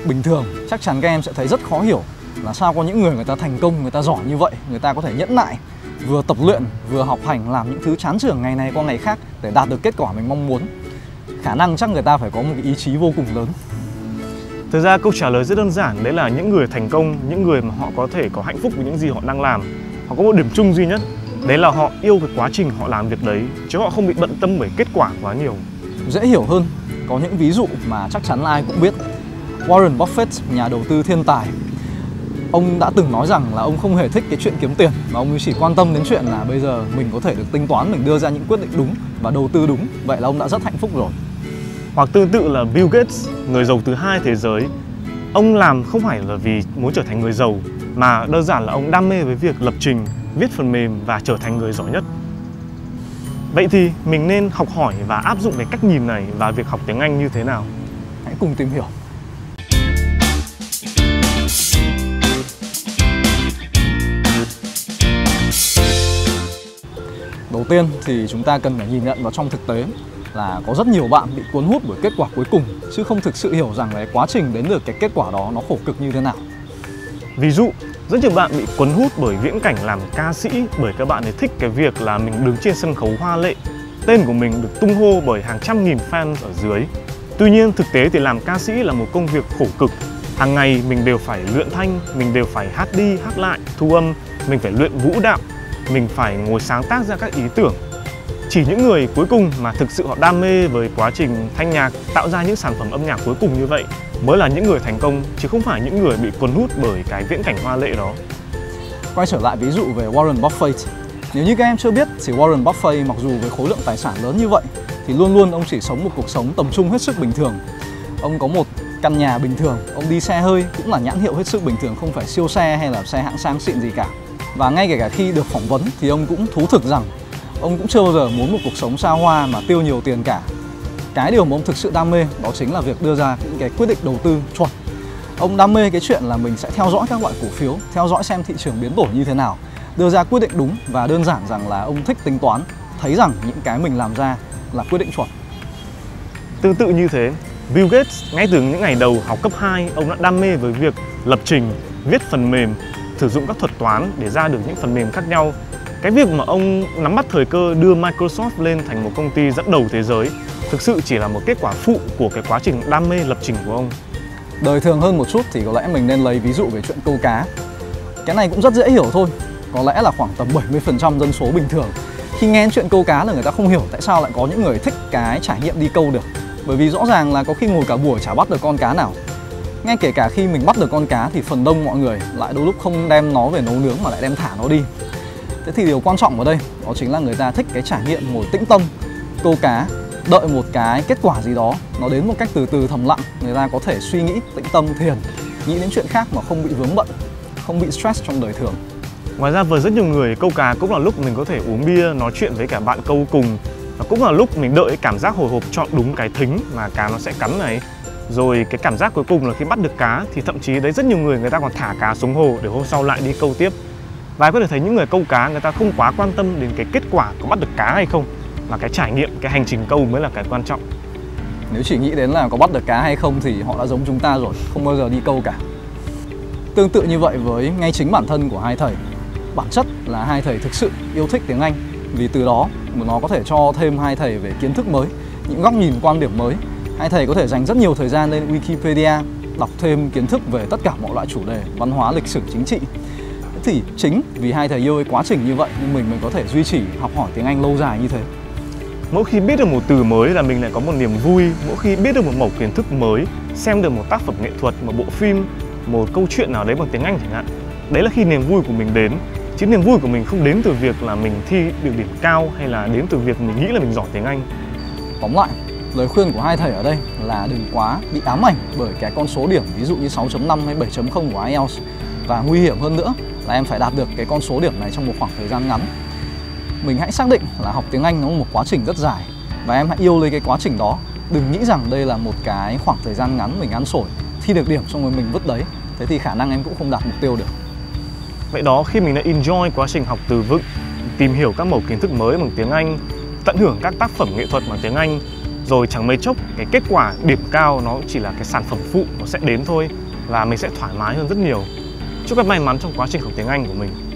bình thường, chắc chắn các em sẽ thấy rất khó hiểu là sao có những người ta thành công, người ta giỏi như vậy, người ta có thể nhẫn nại, vừa tập luyện, vừa học hành, làm những thứ chán chường ngày này qua ngày khác để đạt được kết quả mình mong muốn. Khả năng chắc người ta phải có một cái ý chí vô cùng lớn. Thực ra câu trả lời rất đơn giản, đấy là những người thành công, những người mà họ có thể có hạnh phúc với những gì họ đang làm, họ có một điểm chung duy nhất, đấy là họ yêu cái quá trình họ làm việc đấy, chứ họ không bị bận tâm bởi kết quả quá nhiều. Dễ hiểu hơn, có những ví dụ mà chắc chắn là ai cũng biết. Warren Buffett, nhà đầu tư thiên tài, ông đã từng nói rằng là ông không hề thích cái chuyện kiếm tiền, mà ông chỉ quan tâm đến chuyện là bây giờ mình có thể được tính toán, mình đưa ra những quyết định đúng và đầu tư đúng. Vậy là ông đã rất hạnh phúc rồi. Hoặc tương tự là Bill Gates, người giàu thứ hai thế giới. Ông làm không phải là vì muốn trở thành người giàu, mà đơn giản là ông đam mê với việc lập trình, viết phần mềm và trở thành người giỏi nhất. Vậy thì mình nên học hỏi và áp dụng cái cách nhìn này vào việc học tiếng Anh như thế nào? Hãy cùng tìm hiểu. Đầu tiên thì chúng ta cần phải nhìn nhận vào trong thực tế là có rất nhiều bạn bị cuốn hút bởi kết quả cuối cùng, chứ không thực sự hiểu rằng cái quá trình đến được cái kết quả đó nó khổ cực như thế nào. Ví dụ, rất nhiều bạn bị cuốn hút bởi viễn cảnh làm ca sĩ, bởi các bạn ấy thích cái việc là mình đứng trên sân khấu hoa lệ, tên của mình được tung hô bởi hàng trăm nghìn fans ở dưới. Tuy nhiên thực tế thì làm ca sĩ là một công việc khổ cực. Hàng ngày mình đều phải luyện thanh, mình đều phải hát đi hát lại, thu âm, mình phải luyện vũ đạo, mình phải ngồi sáng tác ra các ý tưởng. Chỉ những người cuối cùng mà thực sự họ đam mê với quá trình thanh nhạc, tạo ra những sản phẩm âm nhạc cuối cùng như vậy mới là những người thành công, chứ không phải những người bị cuốn hút bởi cái viễn cảnh hoa lệ đó. Quay trở lại ví dụ về Warren Buffett. Nếu như các em chưa biết thì Warren Buffett mặc dù với khối lượng tài sản lớn như vậy thì luôn luôn ông chỉ sống một cuộc sống tầm trung hết sức bình thường. Ông có một căn nhà bình thường, ông đi xe hơi cũng là nhãn hiệu hết sức bình thường, không phải siêu xe hay là xe hạng sang xịn gì cả. Và ngay kể cả khi được phỏng vấn thì ông cũng thú thực rằng ông cũng chưa bao giờ muốn một cuộc sống xa hoa mà tiêu nhiều tiền cả. Cái điều mà ông thực sự đam mê đó chính là việc đưa ra những cái quyết định đầu tư chuẩn. Ông đam mê cái chuyện là mình sẽ theo dõi các loại cổ phiếu, theo dõi xem thị trường biến đổi như thế nào, đưa ra quyết định đúng, và đơn giản rằng là ông thích tính toán, thấy rằng những cái mình làm ra là quyết định chuẩn. Tương tự như thế, Bill Gates ngay từ những ngày đầu học cấp 2, ông đã đam mê với việc lập trình, viết phần mềm, sử dụng các thuật toán để ra được những phần mềm khác nhau. Cái việc mà ông nắm bắt thời cơ đưa Microsoft lên thành một công ty dẫn đầu thế giới thực sự chỉ là một kết quả phụ của cái quá trình đam mê lập trình của ông. Đời thường hơn một chút thì có lẽ mình nên lấy ví dụ về chuyện câu cá. Cái này cũng rất dễ hiểu thôi. Có lẽ là khoảng tầm 70% dân số bình thường khi nghe chuyện câu cá là người ta không hiểu tại sao lại có những người thích cái trải nghiệm đi câu được. Bởi vì rõ ràng là có khi ngồi cả buổi chả bắt được con cá nào. Ngay kể cả khi mình bắt được con cá thì phần đông mọi người lại đôi lúc không đem nó về nấu nướng mà lại đem thả nó đi. Thế thì điều quan trọng ở đây đó chính là người ta thích cái trải nghiệm ngồi tĩnh tâm, câu cá, đợi một cái kết quả gì đó nó đến một cách từ từ thầm lặng. Người ta có thể suy nghĩ, tĩnh tâm, thiền, nghĩ đến chuyện khác mà không bị vướng bận, không bị stress trong đời thường. Ngoài ra với rất nhiều người, câu cá cũng là lúc mình có thể uống bia, nói chuyện với cả bạn câu cùng. Và cũng là lúc mình đợi cảm giác hồi hộp chọn đúng cái thính mà cá nó sẽ cắn này. Rồi cái cảm giác cuối cùng là khi bắt được cá thì thậm chí đấy rất nhiều người ta còn thả cá xuống hồ để hôm sau lại đi câu tiếp. Và có thể thấy những người câu cá người ta không quá quan tâm đến cái kết quả có bắt được cá hay không, mà cái trải nghiệm, cái hành trình câu mới là cái quan trọng. Nếu chỉ nghĩ đến là có bắt được cá hay không thì họ đã giống chúng ta rồi, không bao giờ đi câu cả. Tương tự như vậy với ngay chính bản thân của hai thầy. Bản chất là hai thầy thực sự yêu thích tiếng Anh, vì từ đó nó có thể cho thêm hai thầy về kiến thức mới, những góc nhìn, quan điểm mới. Hai thầy có thể dành rất nhiều thời gian lên Wikipedia, đọc thêm kiến thức về tất cả mọi loại chủ đề, văn hóa, lịch sử, chính trị. Thế thì chính vì hai thầy yêu cái quá trình như vậy nhưng mình có thể duy trì học hỏi tiếng Anh lâu dài như thế. Mỗi khi biết được một từ mới là mình lại có một niềm vui. Mỗi khi biết được một mẩu kiến thức mới, xem được một tác phẩm nghệ thuật, một bộ phim, một câu chuyện nào đấy bằng tiếng Anh chẳng hạn, đấy là khi niềm vui của mình đến. Chứ niềm vui của mình không đến từ việc là mình thi được điểm cao hay là đến từ việc mình nghĩ là mình giỏi tiếng Anh. Tóm lại, lời khuyên của hai thầy ở đây là đừng quá bị ám ảnh bởi cái con số điểm ví dụ như 6.5 hay 7.0 của IELTS. Và nguy hiểm hơn nữa là em phải đạt được cái con số điểm này trong một khoảng thời gian ngắn. Mình hãy xác định là học tiếng Anh nó là một quá trình rất dài, và em hãy yêu lấy cái quá trình đó. Đừng nghĩ rằng đây là một cái khoảng thời gian ngắn mình ăn xổi, thi được điểm xong rồi mình vứt đấy. Thế thì khả năng em cũng không đạt mục tiêu được. Vậy đó, khi mình đã enjoy quá trình học từ vựng, tìm hiểu các mẩu kiến thức mới bằng tiếng Anh, tận hưởng các tác phẩm nghệ thuật bằng tiếng Anh, rồi chẳng mấy chốc cái kết quả điểm cao nó chỉ là cái sản phẩm phụ, nó sẽ đến thôi và mình sẽ thoải mái hơn rất nhiều. Chúc các may mắn trong quá trình học tiếng Anh của mình.